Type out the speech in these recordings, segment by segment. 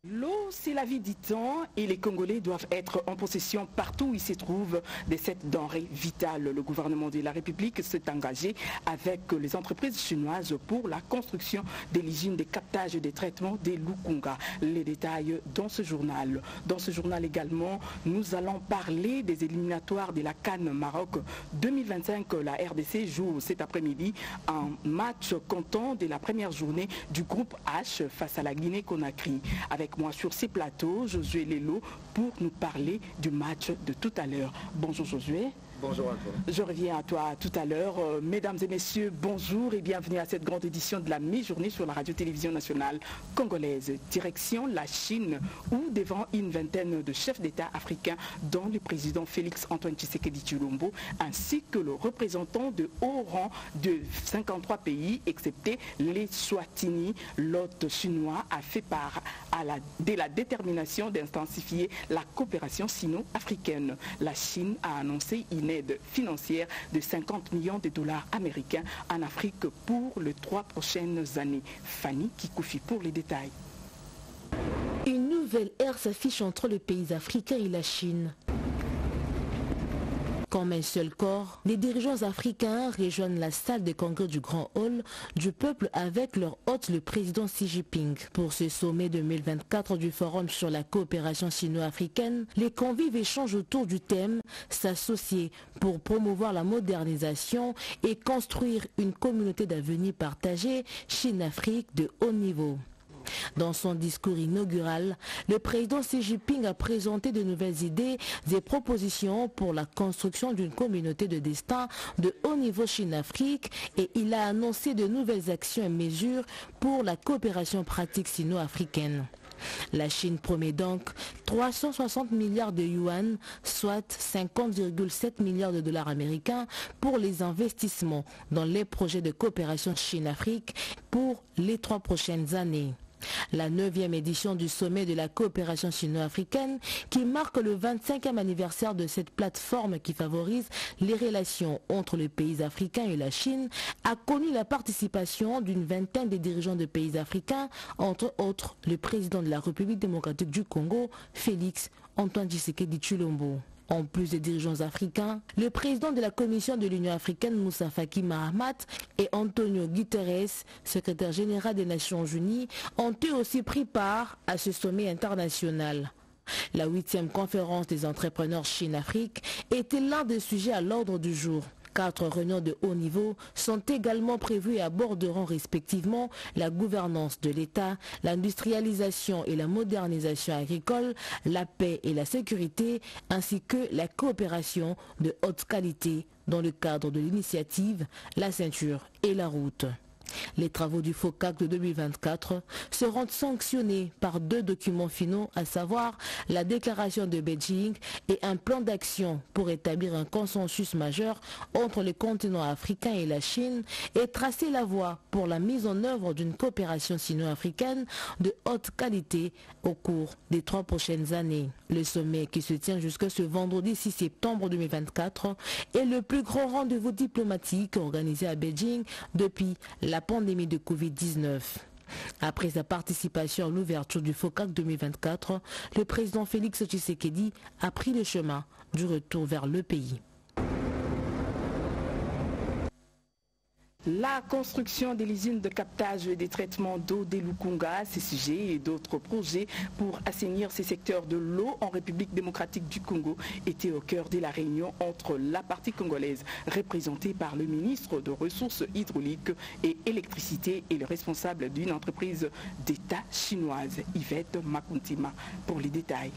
L'eau, c'est la vie, dit-on, et les Congolais doivent être en possession partout où ils se trouvent de cette denrée vitale. Le gouvernement de la République s'est engagé avec les entreprises chinoises pour la construction de l'usine de captage et de traitement des Lukunga. Les détails dans ce journal. Dans ce journal également, nous allons parler des éliminatoires de la CAN Maroc 2025. La RDC joue cet après-midi un match comptant de la première journée du groupe H face à la Guinée-Conakry. Avec moi sur ces plateaux, Josué Lelo, pour nous parler du match de tout à l'heure. Bonjour Josué. Bonjour Antoine. Je reviens à toi tout à l'heure. Mesdames et messieurs, bonjour et bienvenue à cette grande édition de la mi-journée sur la radio-télévision nationale congolaise. Direction la Chine, où devant une vingtaine de chefs d'État africains, dont le président Félix Antoine Tshisekedi Tshilombo, ainsi que le représentant de haut rang de 53 pays, excepté les Swatini, l'hôte chinois a fait part de la détermination d'intensifier la coopération sino-africaine. La Chine a annoncé une aide financière de 50 millions de dollars américains en Afrique pour les 3 prochaines années. Fanny Kikoufi pour les détails. Une nouvelle ère s'affiche entre les pays africains et la Chine. Comme un seul corps, les dirigeants africains rejoignent la salle de congrès du Grand Hall du peuple avec leur hôte, le président Xi Jinping. Pour ce sommet 2024 du Forum sur la coopération sino-africaine, les convives échangent autour du thème « S'associer pour promouvoir la modernisation et construire une communauté d'avenir partagée Chine-Afrique de haut niveau ». Dans son discours inaugural, le président Xi Jinping a présenté de nouvelles idées et propositions pour la construction d'une communauté de destin de haut niveau Chine-Afrique et il a annoncé de nouvelles actions et mesures pour la coopération pratique sino-africaine. La Chine promet donc 360 milliards de yuan, soit 50,7 milliards de dollars américains pour les investissements dans les projets de coopération Chine-Afrique pour les 3 prochaines années. La 9e édition du sommet de la coopération sino-africaine qui marque le 25e anniversaire de cette plateforme qui favorise les relations entre les pays africains et la Chine a connu la participation d'une vingtaine de dirigeants de pays africains, entre autres le président de la République démocratique du Congo, Félix Antoine Tshisekedi Tshilombo. En plus des dirigeants africains, le président de la Commission de l'Union africaine, Moussa Faki Mahamat, et Antonio Guterres, secrétaire général des Nations Unies, ont eux aussi pris part à ce sommet international. La 8e conférence des entrepreneurs Chine-Afrique était l'un des sujets à l'ordre du jour. 4 réunions de haut niveau sont également prévues et aborderont respectivement la gouvernance de l'État, l'industrialisation et la modernisation agricole, la paix et la sécurité, ainsi que la coopération de haute qualité dans le cadre de l'initiative La Ceinture et la Route. Les travaux du FOCAC de 2024 seront sanctionnés par 2 documents finaux, à savoir la déclaration de Beijing et un plan d'action pour établir un consensus majeur entre le continent africain et la Chine et tracer la voie pour la mise en œuvre d'une coopération sino-africaine de haute qualité au cours des 3 prochaines années. Le sommet qui se tient jusqu'à ce vendredi 6 septembre 2024 est le plus grand rendez-vous diplomatique organisé à Beijing depuis la pandémie de Covid-19. Après sa participation à l'ouverture du FOCAC 2024, le président Félix Tshisekedi a pris le chemin du retour vers le pays. La construction de l'usine de captage et des traitements d'eau des Lukunga, ces sujets et d'autres projets pour assainir ces secteurs de l'eau en République démocratique du Congo étaient au cœur de la réunion entre la partie congolaise représentée par le ministre de Ressources hydrauliques et électricité et le responsable d'une entreprise d'État chinoise, Yvette Makuntima, pour les détails.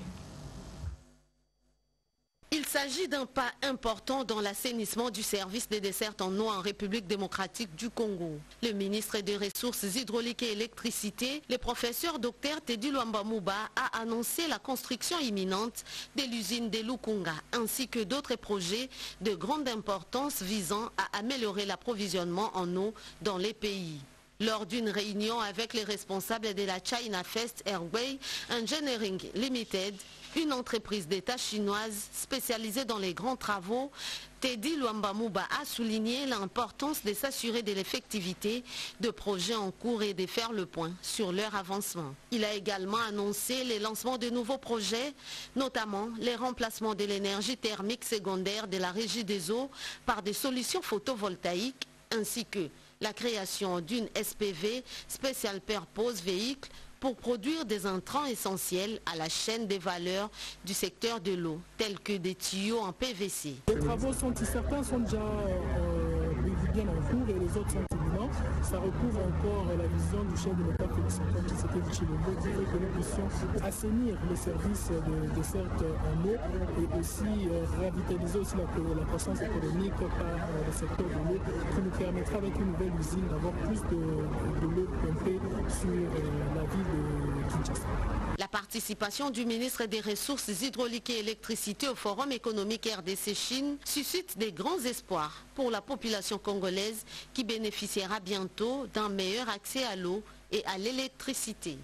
Il s'agit d'un pas important dans l'assainissement du service des dessertes en eau en République démocratique du Congo. Le ministre des Ressources hydrauliques et électricité, le professeur Dr Teddy Luamba Mouba, a annoncé la construction imminente de l'usine de Lukunga ainsi que d'autres projets de grande importance visant à améliorer l'approvisionnement en eau dans les pays. Lors d'une réunion avec les responsables de la China First Airway Engineering Limited, une entreprise d'État chinoise spécialisée dans les grands travaux Teddy Luambamouba a souligné l'importance de s'assurer de l'effectivité de projets en cours et de faire le point sur leur avancement. Il a également annoncé le lancement de nouveaux projets, notamment les remplacements de l'énergie thermique secondaire de la Régie des eaux par des solutions photovoltaïques, ainsi que la création d'une SPV, Special Purpose Vehicle, pour produire des intrants essentiels à la chaîne des valeurs du secteur de l'eau, tels que des tuyaux en PVC. Les travaux certains sont déjà bien en cours et les autres sont imminents. Ça recouvre encore la vision du chef de l'État Félix-Antoine Tshisekedi Tshilombo qui veut que nous puissions assainir les services de desserte en eau et aussi revitaliser aussi la croissance économique par le secteur de l'eau qui nous permettra avec une nouvelle usine d'avoir plus de l'eau pompée sur la ville de Kinshasa. La participation du ministre des Ressources hydrauliques et électricité au Forum économique RDC-Chine suscite des grands espoirs pour la population congolaise qui bénéficiera bientôt d'un meilleur accès à l'eau et à l'électricité.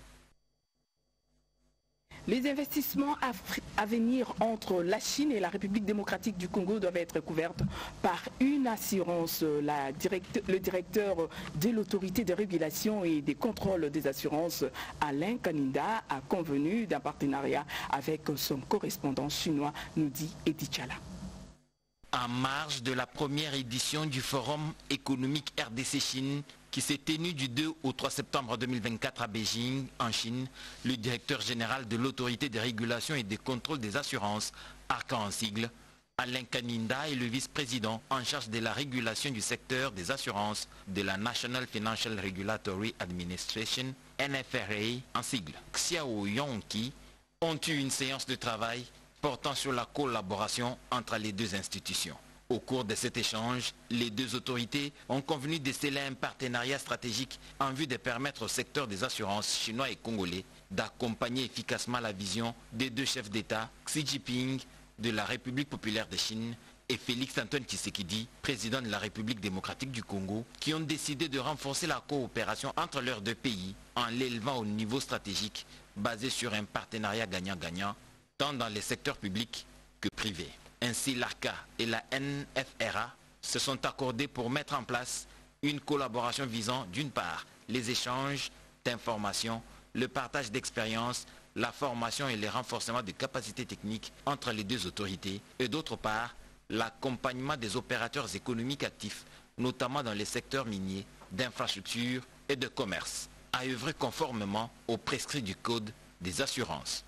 Les investissements à venir entre la Chine et la République démocratique du Congo doivent être couverts par une assurance. Le directeur de l'autorité de régulation et des contrôles des assurances, Alain Kaninda, a convenu d'un partenariat avec son correspondant chinois, nous dit Edi Chala. En marge de la première édition du Forum économique RDC-Chine, qui s'est tenu du 2 au 3 septembre 2024 à Beijing, en Chine, le directeur général de l'autorité de régulation et des contrôles des assurances, ARCA en sigle, Alain Kaninda est le vice-président en charge de la régulation du secteur des assurances de la National Financial Regulatory Administration, NFRA en sigle. Xiao Yongqi ont eu une séance de travail portant sur la collaboration entre les deux institutions. Au cours de cet échange, les deux autorités ont convenu de sceller un partenariat stratégique en vue de permettre au secteur des assurances chinois et congolais d'accompagner efficacement la vision des deux chefs d'État, Xi Jinping de la République populaire de Chine et Félix-Antoine Tshisekedi, président de la République démocratique du Congo, qui ont décidé de renforcer la coopération entre leurs deux pays en l'élevant au niveau stratégique basé sur un partenariat gagnant-gagnant, tant dans les secteurs publics que privés. Ainsi, l'ARCA et la NFRA se sont accordés pour mettre en place une collaboration visant, d'une part, les échanges d'informations, le partage d'expériences, la formation et le renforcement des capacités techniques entre les deux autorités, et d'autre part, l'accompagnement des opérateurs économiques actifs, notamment dans les secteurs miniers, d'infrastructures et de commerce, à œuvrer conformément aux prescrits du Code des assurances.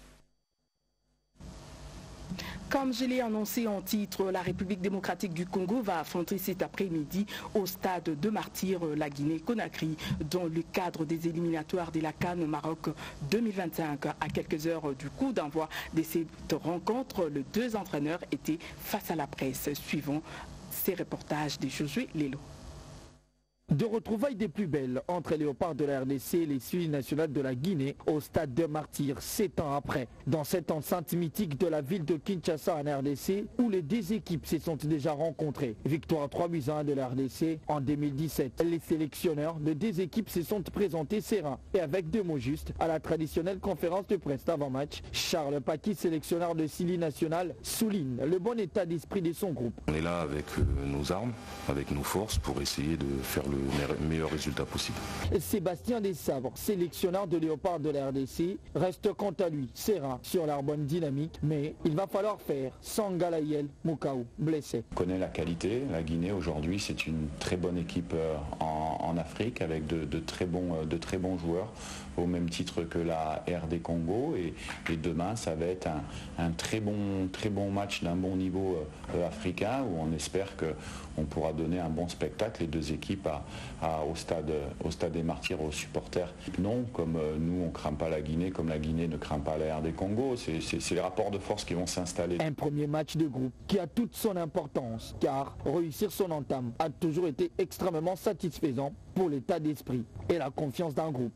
Comme je l'ai annoncé en titre, la République démocratique du Congo va affronter cet après-midi au stade de Martyrs la Guinée-Conakry dans le cadre des éliminatoires de la CAN Maroc 2025. À quelques heures du coup d'envoi de cette rencontre, les deux entraîneurs étaient face à la presse. Suivons ces reportages de Josué Lelo. De retrouvailles des plus belles entre les léopards de la RDC et les suivis nationales de la Guinée au stade de Martyrs 7 ans après. Dans cette enceinte mythique de la ville de Kinshasa en RDC où les deux équipes se sont déjà rencontrées. Victoire 3-1 de la RDC en 2017. Les sélectionneurs de deux équipes se sont présentés sereins et avec deux mots justes à la traditionnelle conférence de presse d'avant-match. Charles Paquis, sélectionneur de Sili National, souligne le bon état d'esprit de son groupe. On est là avec nos armes, avec nos forces pour essayer de faire le meilleur résultat possible. Sébastien Dessabres, sélectionneur de Léopard de la RDC, reste quant à lui serein sur la bonne dynamique, mais il va falloir faire sans Galayel Moukao, blessé. On connaît la qualité, la Guinée aujourd'hui c'est une très bonne équipe en Afrique avec de très bons joueurs au même titre que la RD Congo et demain ça va être un très bon match d'un bon niveau africain où on espère qu'on pourra donner un bon spectacle les deux équipes au stade des Martyrs aux supporters. Non, comme nous on ne craint pas la Guinée, comme la Guinée ne craint pas la RD Congo, c'est les rapports de force qui vont s'installer. Un premier match de groupe qui a toute son importance car réussir son entame a toujours été extrêmement satisfaisant pour l'état d'esprit et la confiance d'un groupe.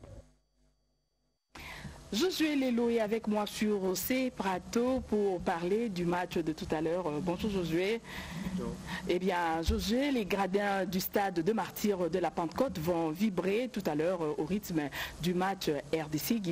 Josué Lelo est avec moi sur ces plateaux pour parler du match de tout à l'heure. Bonjour Josué. Bonjour. Eh bien Josué, les gradins du stade de Martyrs de la Pentecôte vont vibrer tout à l'heure au rythme du match RDC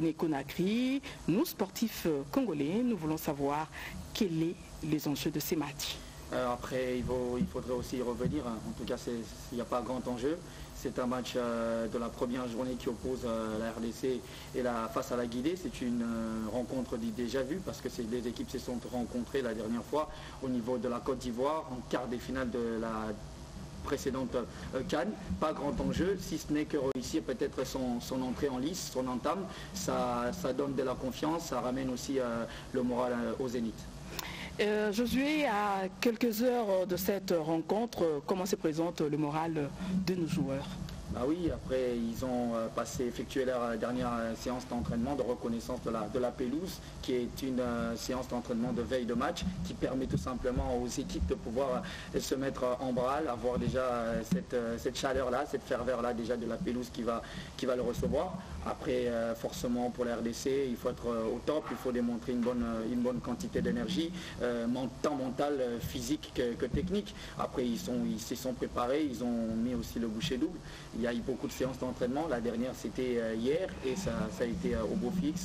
Guinée-Conakry. Nous, sportifs congolais, nous voulons savoir quels sont les enjeux de ces matchs. Après, il faudrait aussi y revenir. En tout cas, il n'y a pas grand enjeu. C'est un match de la première journée qui oppose la RDC et face à la Guinée. C'est une rencontre déjà vue parce que les équipes se sont rencontrées la dernière fois au niveau de la Côte d'Ivoire en quart des finales de la précédente CAN. Pas grand enjeu, si ce n'est que réussir peut-être son entrée en lice, son entame. Ça donne de la confiance, ça ramène aussi le moral au zénith. Josué, à quelques heures de cette rencontre, comment se présente le moral de nos joueurs? Bah oui, après ils ont effectué leur dernière séance d'entraînement de reconnaissance de la pelouse, qui est une séance d'entraînement de veille de match qui permet tout simplement aux équipes de pouvoir se mettre en branle, avoir déjà cette chaleur-là, cette ferveur-là déjà de la pelouse qui va le recevoir. Après, forcément pour la RDC, il faut être au top, il faut démontrer une bonne quantité d'énergie, tant mentale, physique que technique. Après, ils se sont préparés, ils ont mis aussi le bouchée double. Il y a eu beaucoup de séances d'entraînement. La dernière, c'était hier et ça a été au beau fixe.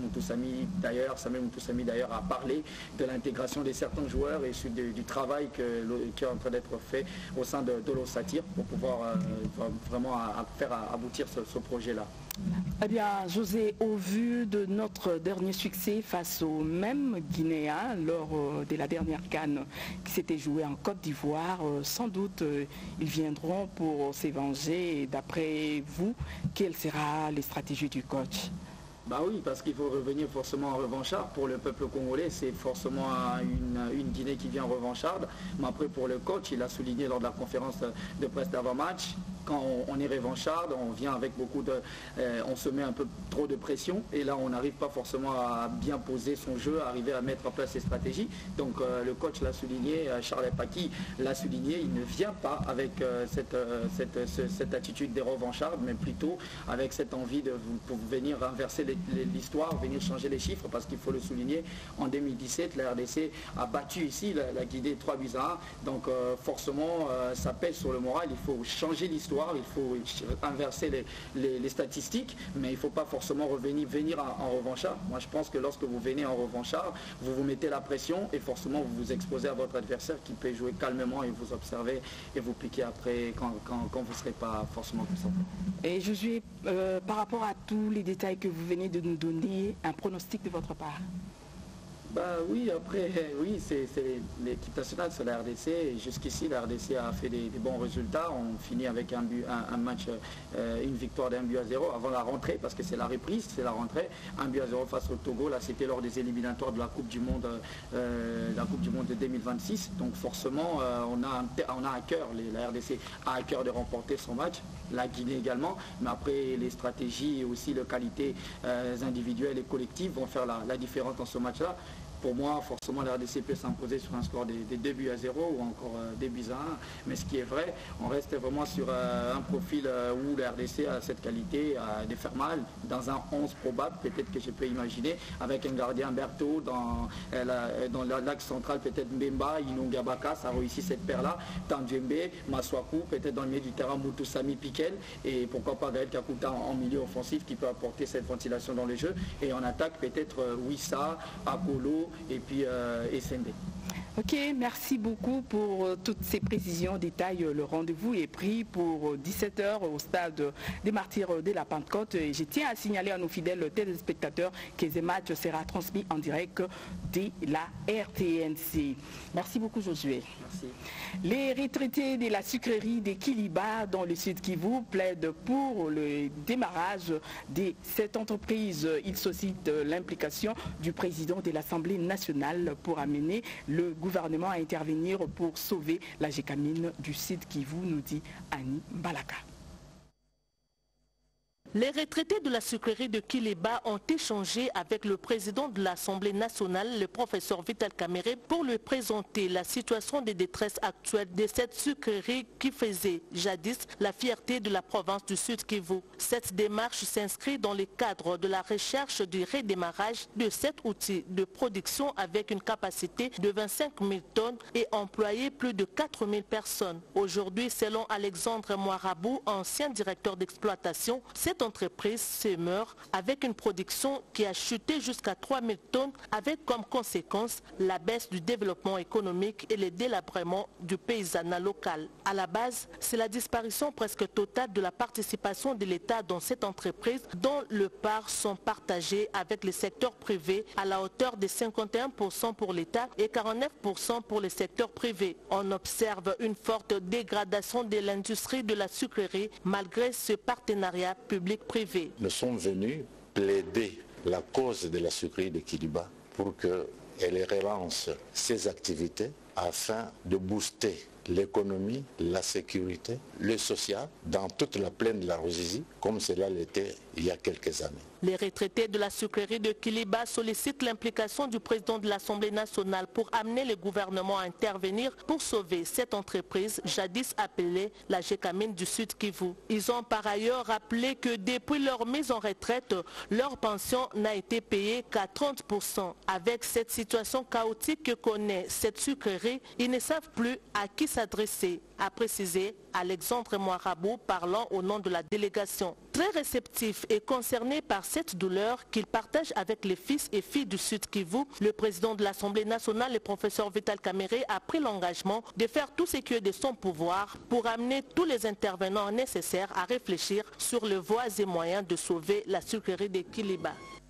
Samuel Moutoussamy d'ailleurs a parlé de l'intégration de certains joueurs et du travail qui est en train d'être fait au sein de l'Ossatir pour pouvoir vraiment faire aboutir ce projet-là. Eh bien, José, au vu de notre dernier succès face aux mêmes Guinéens lors de la dernière CAN qui s'était jouée en Côte d'Ivoire, sans doute ils viendront pour s'évenger. D'après vous, quelle sera les stratégies du coach? Bah oui, parce qu'il faut revenir forcément en revanchard. Pour le peuple congolais, c'est forcément une Guinée qui vient en revancharde. Mais après, pour le coach, il a souligné lors de la conférence de presse d'avant-match, quand on est revancharde, on vient avec on se met un peu trop de pression. Et là, on n'arrive pas forcément à bien poser son jeu, à arriver à mettre en place ses stratégies. Donc le coach l'a souligné, Charles Paki l'a souligné, il ne vient pas avec cette attitude des revanchardes, mais plutôt avec cette envie pour venir inverser l'histoire, venir changer les chiffres, parce qu'il faut le souligner, en 2017, la RDC a battu ici la Guinée 3-1. Donc forcément, ça pèse sur le moral, il faut changer l'histoire, il faut inverser les statistiques, mais il ne faut pas forcément venir en revanchard. Moi, je pense que lorsque vous venez en revanchard, vous vous mettez la pression et forcément vous vous exposez à votre adversaire qui peut jouer calmement et vous observer et vous piquer après quand vous ne serez pas forcément tout simple. Et Josué, par rapport à tous les détails que vous venez de nous donner, un pronostic de votre part? Bah oui, après, oui, c'est l'équipe nationale, c'est la RDC. Et jusqu'ici, la RDC a fait des bons résultats. On finit avec un match, une victoire d'1-0 avant la rentrée, parce que c'est la reprise, c'est la rentrée. 1-0 face au Togo, là c'était lors des éliminatoires de la Coupe du Monde, de 2026. Donc forcément, on a à cœur, la RDC a à cœur de remporter son match, la Guinée également. Mais après, les stratégies et aussi les qualités individuelles et collectives vont faire la différence dans ce match-là. Pour moi, forcément, la RDC peut s'imposer sur un score des 2-0 ou encore 2-1. Mais ce qui est vrai, on reste vraiment sur un profil où la RDC a cette qualité de faire mal dans un 11 probable, peut-être que je peux imaginer, avec un gardien Berthaud dans l'axe central, peut-être Mbemba, Inongabaka, ça a réussi cette paire-là. Tandjembe, Maswaku, peut-être dans le milieu du terrain, Moutoussamy, Piquel, et pourquoi pas Gaël Kakuta en milieu offensif qui peut apporter cette ventilation dans le jeu. Et en attaque, peut-être Wissa, Apollo, et puis SND. Ok, merci beaucoup pour toutes ces précisions, détails. Le rendez-vous est pris pour 17h au stade des Martyrs de la Pentecôte. Et je tiens à signaler à nos fidèles téléspectateurs que ce match sera transmis en direct de la RTNC. Merci beaucoup, Josué. Merci. Les retraités de la sucrerie de Kiliba dans le Sud Kivu plaident pour le démarrage de cette entreprise. Ils sollicitent l'implication du président de l'Assemblée nationale pour amener le gouvernement à intervenir pour sauver la Gécamine du Sud Kivu, nous dit Annie Balaka. Les retraités de la sucrerie de Kiliba ont échangé avec le président de l'Assemblée nationale, le professeur Vital Kamerhe, pour lui présenter la situation de détresse actuelle de cette sucrerie qui faisait jadis la fierté de la province du Sud Kivu. Cette démarche s'inscrit dans le cadre de la recherche du redémarrage de cet outil de production avec une capacité de 25 000 tonnes et employer plus de 4 000 personnes. Aujourd'hui, selon Alexandre Moirabou, ancien directeur d'exploitation, cette entreprise semeur avec une production qui a chuté jusqu'à 3000 tonnes avec comme conséquence la baisse du développement économique et le délabrement du paysanat local. À la base, c'est la disparition presque totale de la participation de l'État dans cette entreprise dont les parts sont partagées avec le secteur privé à la hauteur de 51% pour l'État et 49% pour le secteur privé. On observe une forte dégradation de l'industrie de la sucrerie malgré ce partenariat public-privé. Nous sommes venus plaider la cause de la sucrerie de Kiliba pour qu'elle relance ses activités afin de booster l'économie, la sécurité, le social dans toute la plaine de la Ruzizi, comme cela l'était il y a quelques années. Les retraités de la sucrerie de Kiliba sollicitent l'implication du président de l'Assemblée nationale pour amener le gouvernement à intervenir pour sauver cette entreprise jadis appelée la Gécamine du Sud Kivu. Ils ont par ailleurs rappelé que depuis leur mise en retraite, leur pension n'a été payée qu'à 30%. Avec cette situation chaotique que connaît cette sucrerie, ils ne savent plus à qui s'adresser, a précisé Alexandre Moirabou parlant au nom de la délégation. Très réceptif et concerné par cette douleur qu'il partage avec les fils et filles du Sud Kivu, le président de l'Assemblée nationale, le professeur Vital Kamerhe, a pris l'engagement de faire tout ce qui est de son pouvoir pour amener tous les intervenants nécessaires à réfléchir sur les voies et moyens de sauver la sucrerie de Kiliba.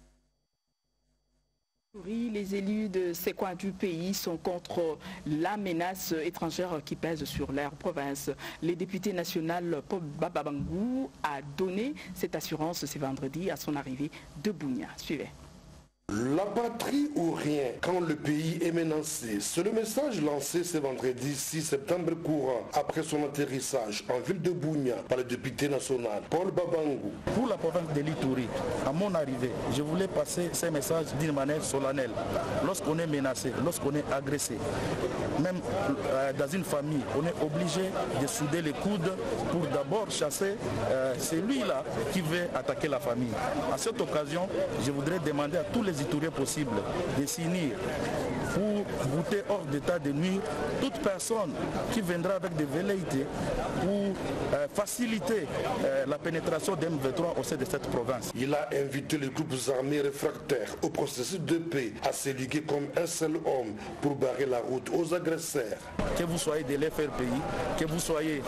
Les élus de ces coins du pays sont contre la menace étrangère qui pèse sur leur province. Le député national Paul Bababangou a donné cette assurance ce vendredi à son arrivée de Bunia. Suivez. La patrie ou rien quand le pays est menacé. C'est le message lancé ce vendredi 6 septembre courant après son atterrissage en ville de Bunia par le député national Paul Babangou. Pour la province de l'Ituri, à mon arrivée, je voulais passer ces messages d'une manière solennelle. Lorsqu'on est menacé, lorsqu'on est agressé, même dans une famille, on est obligé de souder les coudes pour d'abord chasser celui-là qui veut attaquer la famille. À cette occasion, je voudrais demander à tous les Ituriens possibles de s'unir pour bouter hors d'état de nuire toute personne qui viendra avec des velléités pour faciliter la pénétration d'M23 au sein de cette province. Il a invité les groupes armés réfractaires au processus de paix à se liguer comme un seul homme pour barrer la route aux agresseurs. Que vous soyez de l'FRPI, que vous soyez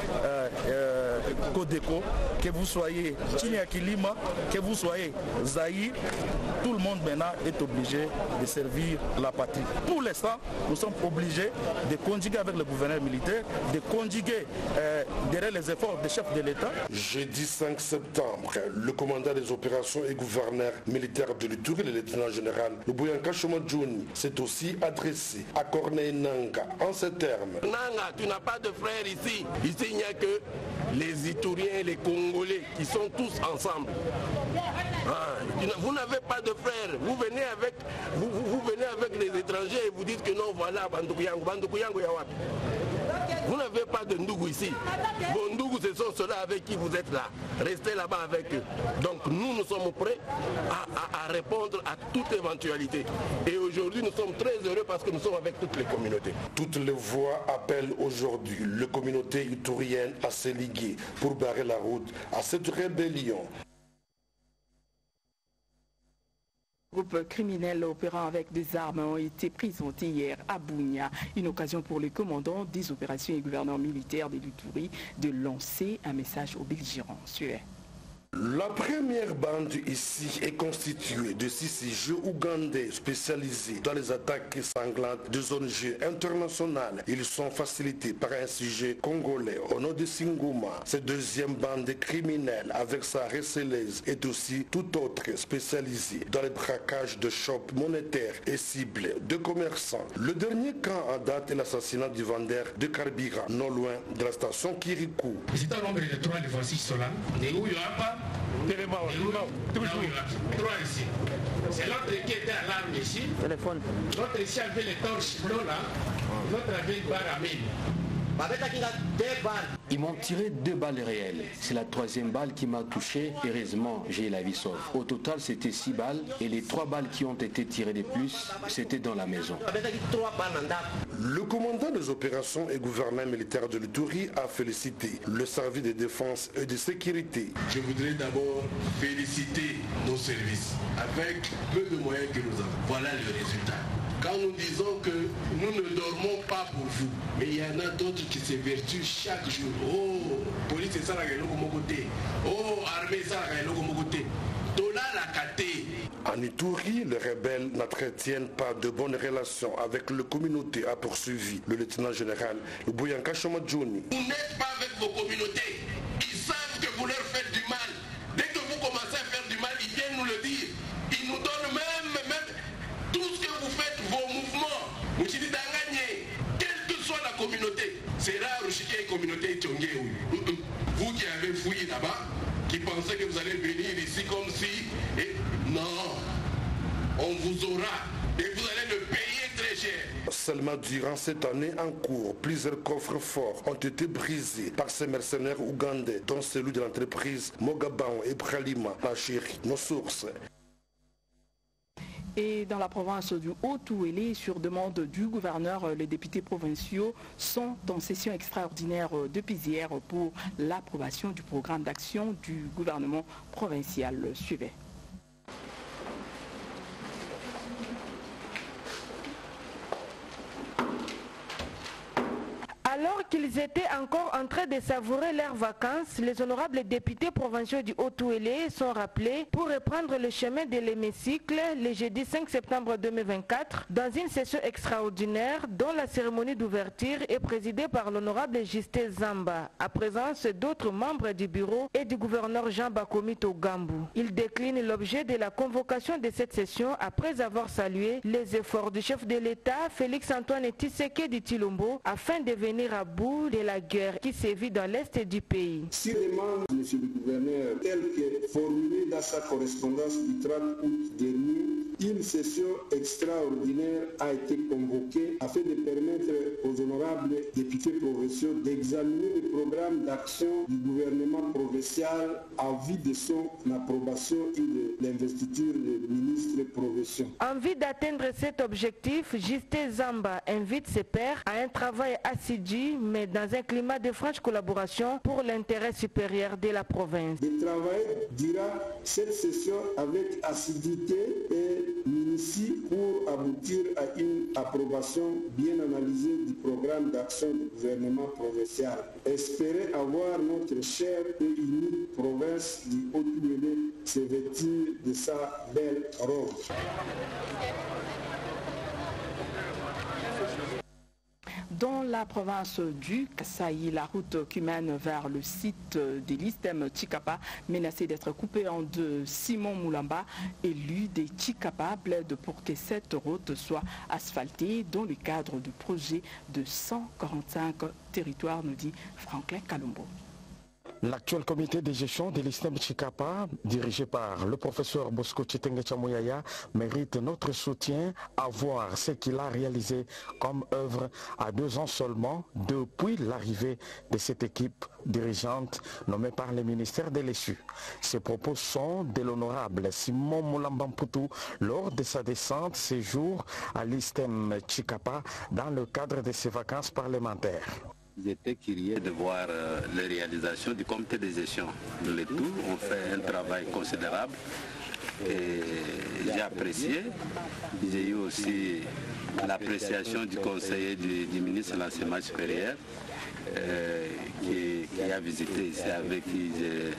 Codeco, que vous soyez Chinyakilima, que vous soyez Zaï, tout le monde maintenant est obligé de servir la patrie. Pour l'instant, nous sommes obligés de conjuguer avec le gouverneur militaire, de conjuguer derrière les efforts des chefs de l'État. Jeudi 5 septembre, le commandant des opérations et gouverneur militaire de l'Ituri, le lieutenant général Lubuyanka Shomadjouni, s'est aussi adressé à Corneille Nanga en ces termes. Nanga, tu n'as pas de frères ici. Ici, il n'y a que les Ituriens et les Congolais qui sont tous ensemble. Vous n'avez pas de frères. Vous venez avec les étrangers et vous dites que non, voilà, Bandoukuyango Yawapi. Vous n'avez pas de Ndougou ici. Vos Ndougou, ce sont ceux-là avec qui vous êtes là. Restez là-bas avec eux. Donc nous sommes prêts à répondre à toute éventualité. Et aujourd'hui, nous sommes très heureux parce que nous sommes avec toutes les communautés. Toutes les voix appellent aujourd'hui la communauté iturienne à se liguer pour barrer la route à cette rébellion. Groupes criminels opérant avec des armes ont été présentés hier à Bunia. Une occasion pour le commandant des opérations et gouverneur militaire de l'Ituri de lancer un message aux belligérants. Suivez. La première bande ici est constituée de 6 jeux ougandais spécialisés dans les attaques sanglantes de zones jeux internationales. Ils sont facilités par un sujet congolais au nom de Singuma. Cette deuxième bande criminelle avec sa receleuse est aussi tout autre spécialisée dans les braquages de shops monétaires et ciblés de commerçants. Le dernier cas en date est l'assassinat du vendeur de carburant non loin de la station Kirikou. C'est un nombre de 3 de voici cela. Et où il n'y aura pas trois ici. C'est l'autre qui était à l'arme ici. L'autre ici avait les torches bleues là. L'autre avait une barre à mine. Ils m'ont tiré 2 balles réelles. C'est la 3e balle qui m'a touché. Heureusement, j'ai la vie sauve. Au total, c'était 6 balles et les 3 balles qui ont été tirées de plus, c'était dans la maison. Le commandant des opérations et gouverneur militaire de l'Ituri a félicité le service de défense et de sécurité. Je voudrais d'abord féliciter nos services avec peu de moyens que nous avons. Voilà le résultat. Quand nous disons que nous ne dormons pas pour vous, mais il y en a d'autres qui s'évertuent chaque jour. Oh, police c'est ça la côté. Oh, armée ça la côté. En Ituri, les rebelles n'entretiennent pas de bonnes relations avec la communauté, a poursuivi le lieutenant général Bouyanka Chomadjouni. Vous n'êtes pas avec vos communautés. Ils savent que vous leur faites du mal. Dès que vous commencez à faire du mal, ils viennent nous le dire. Ils nous donnent même tout ce que vous faites, vos mouvements. Vous dites d'engagner, quelle que soit la communauté. C'est rare que la communauté Tchongé. Vous qui avez fouillé là-bas, qui pensez que vous allez venir ici comme si... Non, on vous aura et vous allez le payer très cher. Seulement durant cette année en cours, plusieurs coffres forts ont été brisés par ces mercenaires ougandais, dont celui de l'entreprise Mogabao et Bralima, la chérie, nos sources. Et dans la province du Haut-Ouélé, sur demande du gouverneur, les députés provinciaux sont en session extraordinaire depuis hier pour l'approbation du programme d'action du gouvernement provincial. Suivez. Alors qu'ils étaient encore en train de savourer leurs vacances, les honorables députés provinciaux du Haut-Ouélé sont rappelés pour reprendre le chemin de l'hémicycle le jeudi 5 septembre 2024 dans une session extraordinaire dont la cérémonie d'ouverture est présidée par l'honorable Justin Zamba, à présence d'autres membres du bureau et du gouverneur Jean Bakomi Togambou. Il décline l'objet de la convocation de cette session après avoir salué les efforts du chef de l'État Félix Antoine Tshisekedi Tshilombo afin de venir à bout de la guerre qui sévit dans l'est du pays. Sur demande, monsieur le gouverneur, tel que formulé dans sa correspondance du 30 août dernier, une session extraordinaire a été convoquée afin de permettre aux honorables députés provinciaux d'examiner le programme d'action du gouvernement provincial en vue de son approbation et de l'investiture des ministres provinciaux. En vue d'atteindre cet objectif, Justin Zamba invite ses pairs à un travail assidu, mais dans un climat de franche collaboration pour l'intérêt supérieur de la province. De travailler durant cette session avec assiduité et minutie pour aboutir à une approbation bien analysée du programme d'action du gouvernement provincial. Espérer avoir notre chère et unique province du Haut-Ouélé se vêtir de sa belle robe. Dans la province du Kasaï, la route qui mène vers le site de l'Istem Tshikapa, menacée d'être coupée en deux, Simon Moulamba, élu des Tshikapa, plaide pour que cette route soit asphaltée dans le cadre du projet de 145 territoires, nous dit Franklin Kalumbo. L'actuel comité de gestion de l'Istem Tshikapa, dirigé par le professeur Bosco Chitenge Chamouyaya, mérite notre soutien à voir ce qu'il a réalisé comme œuvre à 2 ans seulement depuis l'arrivée de cette équipe dirigeante nommée par le ministère de l'Essu. Ces propos sont de l'honorable Simon Moulambamputu lors de sa descente séjour à l'Istem Tshikapa dans le cadre de ses vacances parlementaires. J'étais curieux de voir les réalisations du comité de gestion. Le tout, on fait un travail considérable et j'ai apprécié. J'ai eu aussi l'appréciation du conseiller du ministre de l'Enseignement supérieur qui a visité ici, avec qui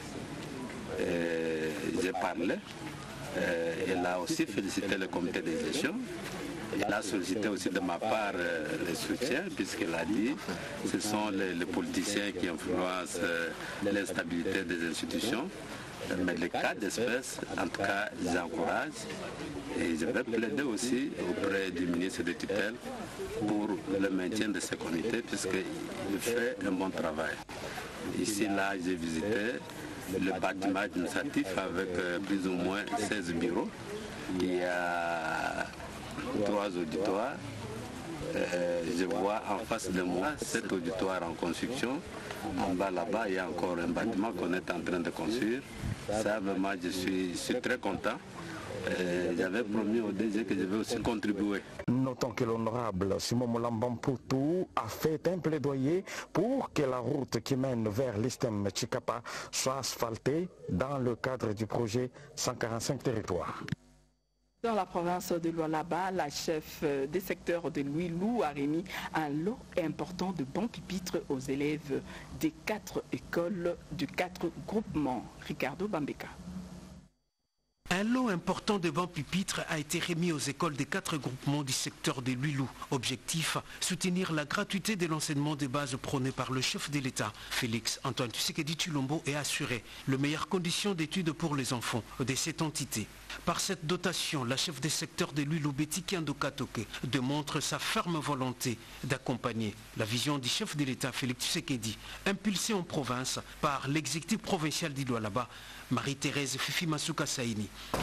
j'ai parlé. Il a aussi félicité le comité de gestion. Il a sollicité aussi de ma part le soutien, puisqu'il a dit que ce sont les politiciens qui influencent l'instabilité des institutions. Mais les cas d'espèce, en tout cas, j'encourage. Et je vais plaider aussi auprès du ministre de tutelle pour le maintien de ce comité, puisqu'il fait un bon travail. Ici, là, j'ai visité le bâtiment administratif avec plus ou moins 16 bureaux. Il y a 3 auditoires, je vois en face de moi cet auditoire en construction. En bas là-bas, il y a encore un bâtiment qu'on est en train de construire. Ça, vraiment, je suis très content. J'avais promis au DG que je vais aussi contribuer. Notons que l'honorable Simon Moulambam-Poutou a fait un plaidoyer pour que la route qui mène vers l'Estem Chikapa soit asphaltée dans le cadre du projet 145 territoires. Dans la province de Lualaba, la chef des secteurs de Louilou a remis un lot important de bons pupitres aux élèves des 4 écoles de 4 groupements. Ricardo Bambeka. Un lot important de bancs pupitres a été remis aux écoles des 4 groupements du secteur de Luilou. Objectif, soutenir la gratuité de l'enseignement de base prôné par le chef de l'État, Félix Antoine Tshisekedi Tshilombo, et assurer les meilleures conditions d'études pour les enfants de cette entité. Par cette dotation, la chef des secteurs de Luilou, Betty Kiando Katoke, démontre sa ferme volonté d'accompagner la vision du chef de l'État, Félix Tshisekedi, impulsée en province par l'exécutif provincial d'Ilualaba, Marie-Thérèse Fifi Masuka Saini.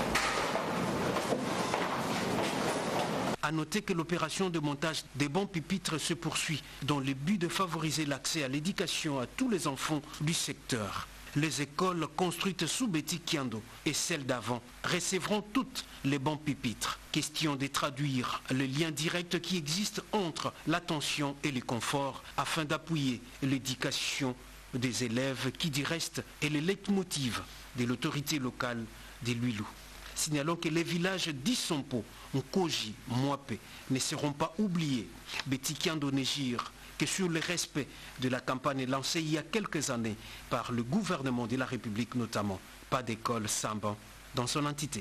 A noter que l'opération de montage des bons pupitres se poursuit dans le but de favoriser l'accès à l'éducation à tous les enfants du secteur. Les écoles construites sous Betty Kiando et celles d'avant recevront toutes les bons pupitres. Question de traduire le lien direct qui existe entre l'attention et le confort afin d'appuyer l'éducation des élèves qui du reste est le leitmotiv de l'autorité locale de Luilou. Signalons que les villages d'Issompo, Nkoji, Mwape ne seront pas oubliés. Betty Kiando Négir, que sur le respect de la campagne lancée il y a quelques années par le gouvernement de la République notamment, pas d'école Samban dans son entité.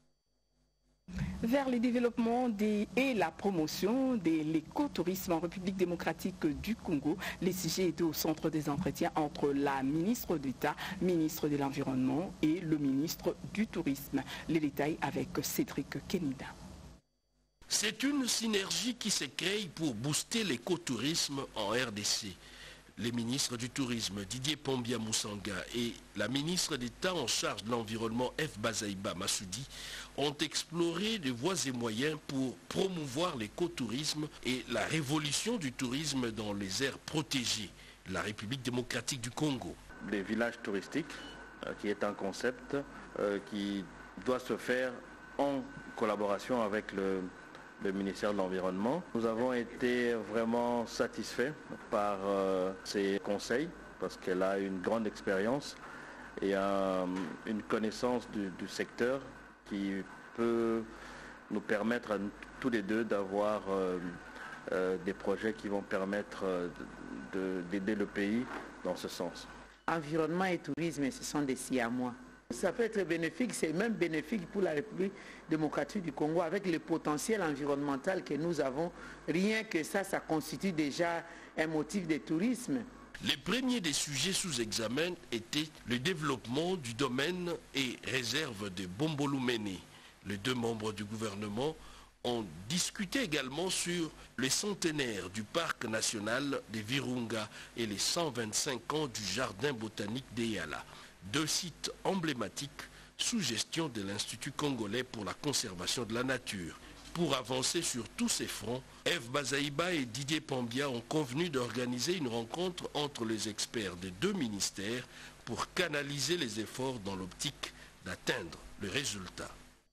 Vers le développement et la promotion de l'écotourisme en République démocratique du Congo, les sujets étaient au centre des entretiens entre la ministre d'État, ministre de l'Environnement et le ministre du Tourisme. Les détails avec Cédric Kenida. C'est une synergie qui se crée pour booster l'écotourisme en RDC. Les ministres du Tourisme, Didier Pombia Moussanga, et la ministre d'État en charge de l'environnement, F. Bazaïba Massoudi, ont exploré des voies et moyens pour promouvoir l'écotourisme et la révolution du tourisme dans les aires protégées de la République démocratique du Congo. Des villages touristiques, qui est un concept qui doit se faire en collaboration avec le ministère de l'Environnement. Nous avons été vraiment satisfaits par ces conseils parce qu'elle a une grande expérience et une connaissance du secteur qui peut nous permettre à tous les deux d'avoir des projets qui vont permettre d'aider le pays dans ce sens. Environnement et tourisme, ce sont des siamois. Ça peut être bénéfique, c'est même bénéfique pour la République démocratique du Congo avec le potentiel environnemental que nous avons. Rien que ça constitue déjà un motif de tourisme. Les premiers des sujets sous examen étaient le développement du domaine et réserve de Bombolumene. Les 2 membres du gouvernement ont discuté également sur le centenaire du parc national de Virunga et les 125 ans du jardin botanique d'Eyala. 2 sites emblématiques sous gestion de l'Institut congolais pour la conservation de la nature. Pour avancer sur tous ces fronts, F. Bazaïba et Didier Pombia ont convenu d'organiser une rencontre entre les experts des 2 ministères pour canaliser les efforts dans l'optique d'atteindre le résultat.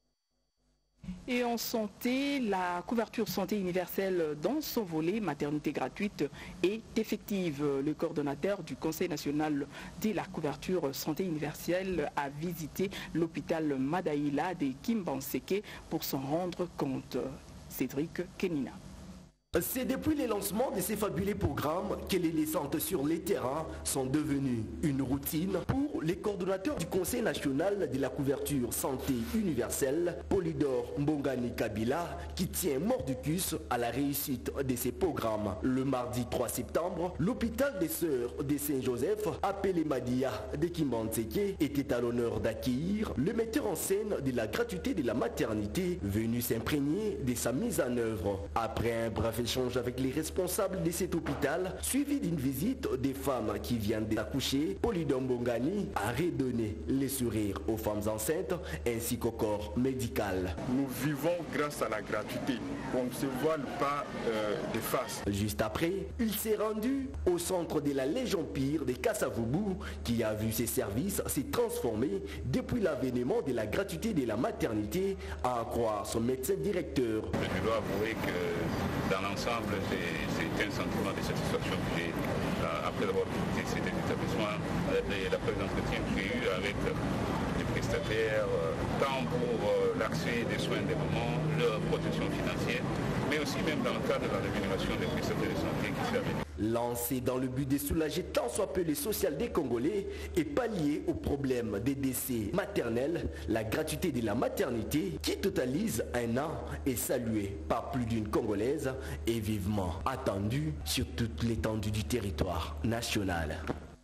Et en santé, la couverture santé universelle dans son volet maternité gratuite est effective. Le coordonnateur du Conseil national de la couverture santé universelle a visité l'hôpital Madaïla de Kimbanseke pour s'en rendre compte. Cédric Kenina. C'est depuis le lancement de ces fabuleux programmes que les descentes sur les terrains sont devenues une routine pour les coordonnateurs du Conseil national de la couverture santé universelle, Polydor Mbongani Kabila, qui tient mordicus à la réussite de ces programmes. Le mardi 3 septembre, l'hôpital des Sœurs de Saint-Joseph, appelé Madia de Kimbanseke, était à l'honneur d'accueillir le metteur en scène de la gratuité de la maternité, venu s'imprégner de sa mise en œuvre. Après un bref échange avec les responsables de cet hôpital, suivi d'une visite des femmes qui viennent d'accoucher, Polydor Mbongani à redonner les sourires aux femmes enceintes ainsi qu'au corps médical. Nous vivons grâce à la gratuité. On ne se voile pas de face. Juste après, il s'est rendu au centre de la Légion Pire de Kasavubu qui a vu ses services se transformer depuis l'avènement de la gratuité de la maternité, à en croire son médecin directeur. Je dois avouer que dans l'ensemble, c'est un sentiment de satisfaction que j'ai après avoir visité cet établissement, la présence que j'ai eue avec les prestataires, tant pour l'accès des soins des mamans, leur protection financière, mais aussi même dans le cadre de la rémunération des prestataires de santé qui s'est améliorée. Lancé dans le but de soulager tant soit peu les sociales des Congolais et pallier au problème des décès maternels, la gratuité de la maternité qui totalise 1 an est saluée par plus d'une Congolaise et vivement attendue sur toute l'étendue du territoire national.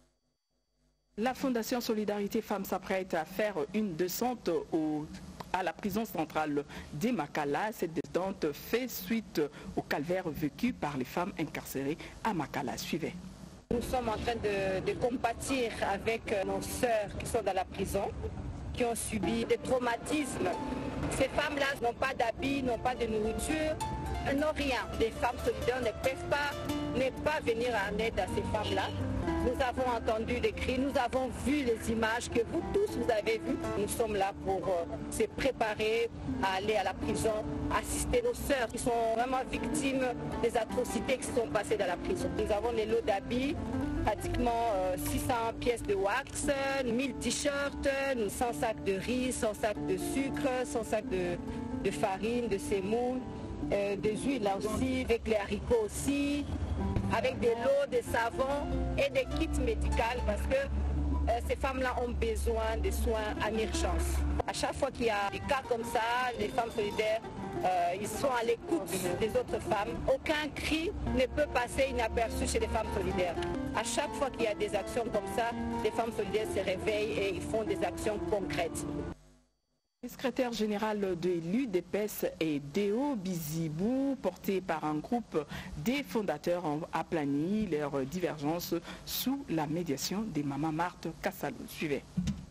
La Fondation Solidarité Femmes s'apprête à faire une descente à la prison centrale d'Emakala. Cette descente fait suite au calvaire vécu par les femmes incarcérées à Makala. Suivez. Nous sommes en train de compatir avec nos sœurs qui sont dans la prison, qui ont subi des traumatismes. Ces femmes-là n'ont pas d'habits, n'ont pas de nourriture, n'ont rien. Les femmes solidaires ne peuvent pas venir en aide à ces femmes-là. Nous avons entendu des cris, nous avons vu les images que vous tous vous avez vues. Nous sommes là pour se préparer à aller à la prison, assister nos sœurs qui sont vraiment victimes des atrocités qui se sont passées dans la prison. Nous avons les lots d'habits, pratiquement 600 pièces de wax, 1000 t-shirts, 100 sacs de riz, 100 sacs de sucre, 100 sacs de farine, de semoule, des huiles là aussi, avec les haricots aussi, avec des lots, des savons et des kits médicaux parce que ces femmes-là ont besoin de soins en urgence. À chaque fois qu'il y a des cas comme ça, les femmes solidaires, ils sont à l'écoute des autres femmes. Aucun cri ne peut passer inaperçu chez les femmes solidaires. À chaque fois qu'il y a des actions comme ça, les femmes solidaires se réveillent et ils font des actions concrètes. Le secrétaire général de l'UDPS et Deo Bizibou, porté par un groupe des fondateurs, ont aplani leurs divergences sous la médiation des Maman Marthe Kassalou. Suivez.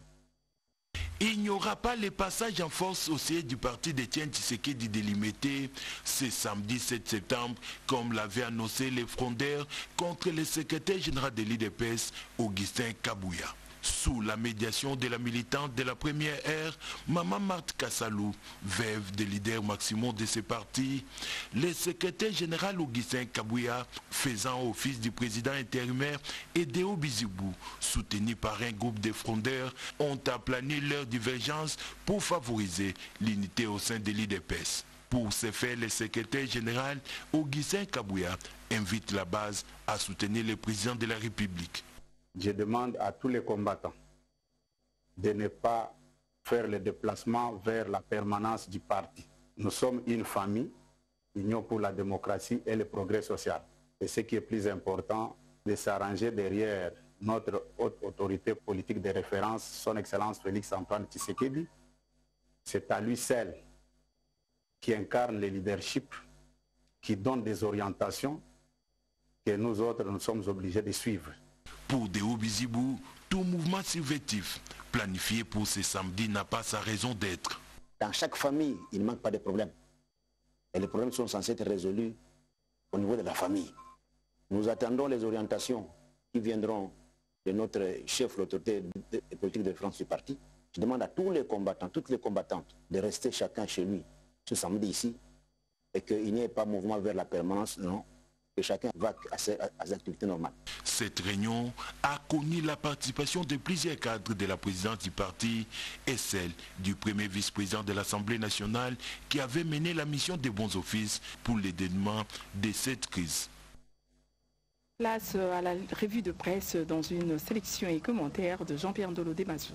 Il n'y aura pas les passages en force au siège du parti d'Étienne Tshisekedi délimité ce samedi 7 septembre, comme l'avaient annoncé les frondeurs contre le secrétaire général de l'UDPS, Augustin Kabouya. Sous la médiation de la militante de la première ère, Maman Marthe Kassalou, veuve des leaders maximaux de ce parti, le secrétaire général Augustin Kabouya, faisant office du président intérimaire, et Deo Bizibou, soutenu par un groupe de frondeurs, ont aplani leurs divergences pour favoriser l'unité au sein de l'UDPS. Pour ce faire, le secrétaire général Augustin Kabouya invite la base à soutenir le président de la République. Je demande à tous les combattants de ne pas faire le déplacement vers la permanence du parti. Nous sommes une famille, Union pour la démocratie et le progrès social. Et ce qui est plus important, de s'arranger derrière notre haute autorité politique de référence, son Excellence Félix-Antoine Tshisekedi. C'est à lui seul qui incarne le leadership, qui donne des orientations que nous autres, nous sommes obligés de suivre. Pour Deo Bizibou, tout mouvement subversif planifié pour ce samedi n'a pas sa raison d'être. Dans chaque famille, il ne manque pas de problèmes. Et les problèmes sont censés être résolus au niveau de la famille. Nous attendons les orientations qui viendront de notre chef, l'autorité politique de référence du parti. Je demande à tous les combattants, toutes les combattantes, de rester chacun chez lui ce samedi ici et qu'il n'y ait pas mouvement vers la permanence, non. Que chacun va à ses activités normales. Cette réunion a connu la participation de plusieurs cadres de la présidence du parti et celle du premier vice-président de l'Assemblée nationale qui avait mené la mission des bons offices pour le dénouement de cette crise. Place à la revue de presse dans une sélection et commentaire de Jean-Pierre Ndolo Demazou.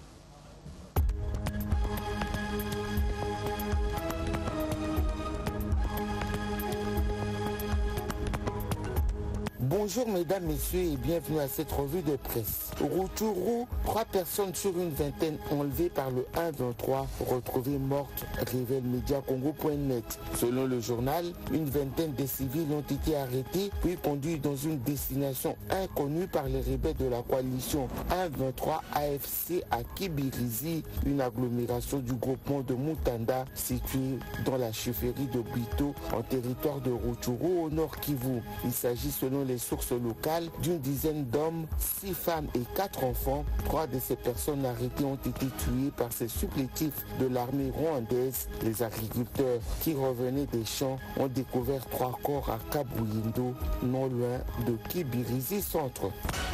Bonjour mesdames, messieurs et bienvenue à cette revue de presse. Rutshuru, 3 personnes sur une vingtaine enlevées par le 1-23, retrouvées mortes, révèle Mediacongo.net. Selon le journal, une vingtaine de civils ont été arrêtés puis conduits dans une destination inconnue par les rebelles de la coalition 1-23 AFC à Kibirizi, une agglomération du groupement de Mutanda située dans la chefferie de Bito en territoire de Rutshuru au nord Kivu. Il s'agit selon les sources locales d'une dizaine d'hommes, 6 femmes et 4 enfants. 3 de ces personnes arrêtées ont été tuées par ces supplétifs de l'armée rwandaise. Les agriculteurs qui revenaient des champs ont découvert 3 corps à Kabuyindo, non loin de Kibirizi centre.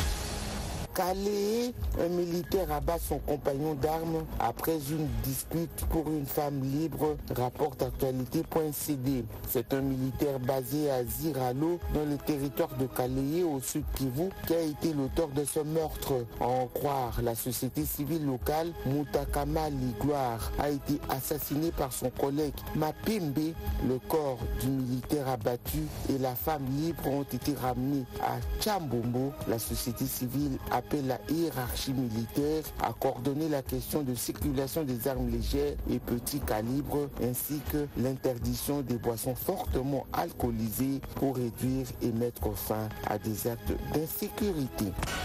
Calais, un militaire abat son compagnon d'armes après une dispute pour une femme libre, rapporte actualité.cd. C'est un militaire basé à Ziralo, dans le territoire de Calais, au sud Kivu, qui a été l'auteur de ce meurtre. À en croire la société civile locale, Mutakama Ligloire a été assassiné par son collègue Mapimbe. Le corps du militaire abattu et la femme libre ont été ramenés à Chambombo. La société civile appelle la hiérarchie militaire à coordonner la question de circulation des armes légères et petits calibres ainsi que l'interdiction des boissons fortement alcoolisées pour réduire et mettre fin à des actes d'insécurité.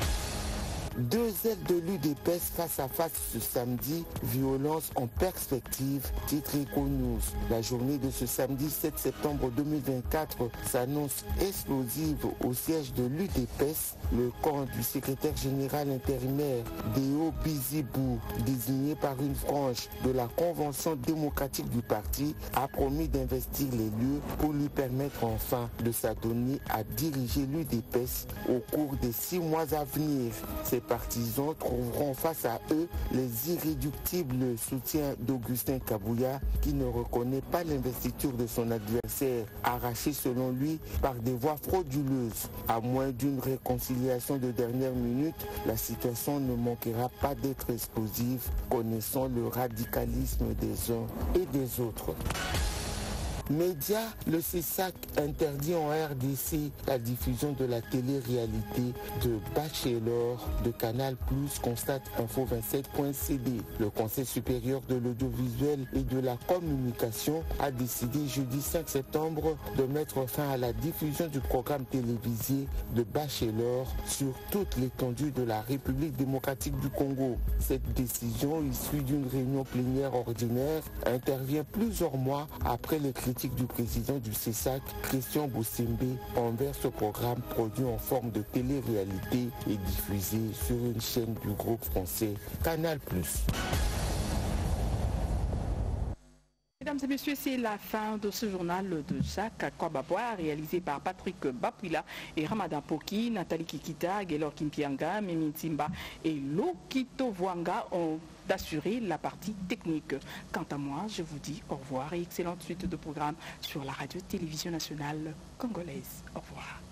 2 ailes de l'UDPS face à face ce samedi, violence en perspective, titre Econews. La journée de ce samedi 7 septembre 2024 s'annonce explosive au siège de l'UDPS. Le camp du secrétaire général intérimaire Deo Bizibou, désigné par une frange de la convention démocratique du parti, a promis d'investir les lieux pour lui permettre enfin de s'adonner à diriger l'UDPS au cours des 6 mois à venir. Ces partisans trouveront face à eux les irréductibles soutiens d'Augustin Kabouya, qui ne reconnaît pas l'investiture de son adversaire, arrachée selon lui par des voies frauduleuses. À moins d'une réconciliation de dernière minute, la situation ne manquera pas d'être explosive, connaissant le radicalisme des uns et des autres. Média, le CESAC interdit en RDC la diffusion de la télé-réalité de Bachelor de Canal+, constate info27.cd. Le Conseil supérieur de l'audiovisuel et de la communication a décidé jeudi 5 septembre de mettre fin à la diffusion du programme télévisé de Bachelor sur toute l'étendue de la République démocratique du Congo. Cette décision, issue d'une réunion plénière ordinaire, intervient plusieurs mois après les critiques du président du CESAC, Christian Boussembe, envers ce programme produit en forme de télé-réalité et diffusé sur une chaîne du groupe français Canal+. Mesdames et messieurs, c'est la fin de ce journal de Jacques Kwababois, réalisé par Patrick Bapouila et Ramadan Poki, Nathalie Kikita, Gaylor Kimpianga, Mimi Timba et Lokito Vwanga ont d'assurer la partie technique. Quant à moi, je vous dis au revoir et excellente suite de programmes sur la radio-télévision nationale congolaise. Au revoir.